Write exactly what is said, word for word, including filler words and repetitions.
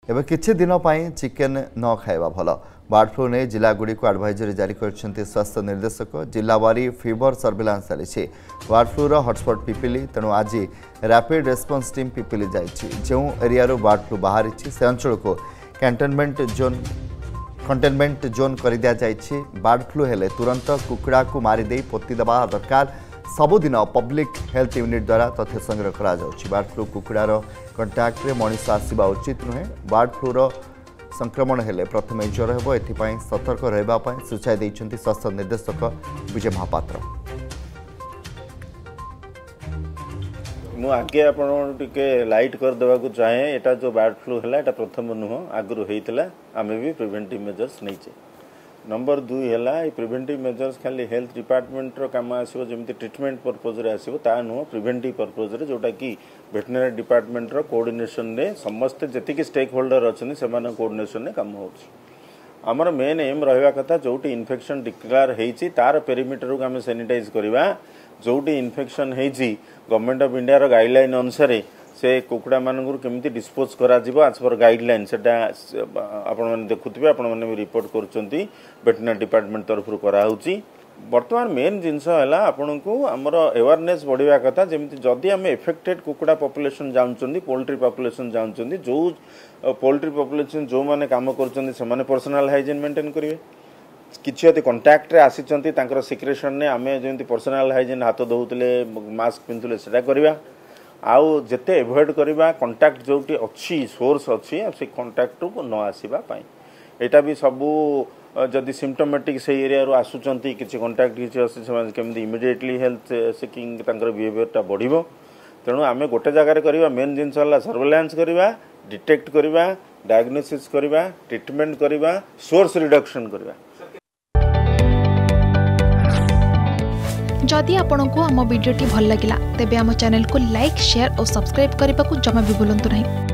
एवं किछि दिन पाई चिकेन न खाइबा भल। बर्ड फ्लू ने जिलागुड़ी को एडवाइजरी जारी करछन्ती स्वास्थ्य निर्देशक। जिलावारी फीवर सर्विलांस चली। बर्ड फ्लूर हटस्पट पिपिली, तेणु आज रैपिड रेस्पॉन्स टीम पिपिली जाइछि। जो एरिया बर्ड फ्लू बाहरी से अंचल को कंटेनमेंट जोन कंटेनमेंट जोन कर दिया जाइछि। बर्ड फ्लू हेले तुरंत कुकुड़ा को मारिदे पोती देवा दरकार। सबुदिन पब्लिक हेल्थ यूनिट द्वारा तथ्य संग्रह करा जाउछि। बर्ड फ्लू कुकुड़ार कंटाक्ट रे मनीष आसवा उचित नुहे। बर्ड फ्लूर संक्रमण हेले प्रथमे ज्वर हेबो, एथिपाई सतर्क रहबा पई सूचना दैछन्ती स्वास्थ्य निर्देशक विजय महापात्र। मु आगे आपण टिके लाइट कर देवा को चाहे। एटा जो बर्ड फ्लू हैला एटा प्रथम नुह, आगु हेइतला। आमे भी प्रिवेंटिव मेजर्स नैचे। नंबर दुई है ये प्रिवेंटिव मेजर्स खाली हेल्थ डिपार्टमेंट रो काम आसो, जमी ट्रिटमेंट पर्पज रे आसो, ता नुह प्रिवेंटिव पर्पज रे, जोटा कि वेटनरी डिपार्टमेंट रो कोऑर्डिनेशन रे समस्त जति स्टेक होल्डर अच्छे से कोऑर्डिनेशन रे काम होउछि। हमर मेन एम रहिबा कथा जोटी इन्फेक्शन डिक्लेयर हेइछि तार पेरिमीटर को आम सैनिटाइज करवा। जोटी इन्फेक्शन हेइछि गवर्नमेंट ऑफ इंडिया रो गाइडलाइन अनुसार से कुकुड़ा मानक केमती डिस्पोज करा आज पर गाइडलाइन सेटा आपण मैंने देखुवे, आपण मैंने भी रिपोर्ट करुँच वेटनरी डिपार्टमेंट तरफ कराऊँगी। बर्तमान मेन जिनस है आपण को आमर अवेयरनेस बढ़िया कथा, जमी जदि आम एफेक्टेड कुकुड़ा पॉपुलेशन जाऊँच, पोल्ट्री पॉपुलेशन जाऊँच, जो पोल्ट्री पॉपुलेशन जो मैंने काम कर पर्सनल हाइजीन मेंटेन करेंगे। किसी यदि कंटाक्ट रे आसी सिक्रेशन ने आम जमी पर्सनल हाइजीन हाथ धोते मास्क पिंधुले सेटा करवा। आउ जेते एवॉइड करवा कंटाक्ट जोटी अच्छी सोर्स अच्छी से कंटाक्ट को न आसवा पाई। एटा भी सबू जदि सिम्टोमेटिक से एरिया रो आसुचंती किसी कंटाक्ट किसी अच्छी केमती इमिडिएटली हेल्थ सेकिंग तांकर बिहेवियरटा बढ़िबो। तेणु आम गोटे जगार करवा मेन जिनस है सर्वेलांस करवा, डिटेक्ट करवा, डायग्नोसिस करवा, ट्रीटमेंट करवा, सोर्स रिडक्शन करवा। जदि आपंक आम भिडी भल लगा तेब आम चैनल को लाइक, शेयर और सब्सक्राइब करने को जमा भी भूलु नहीं।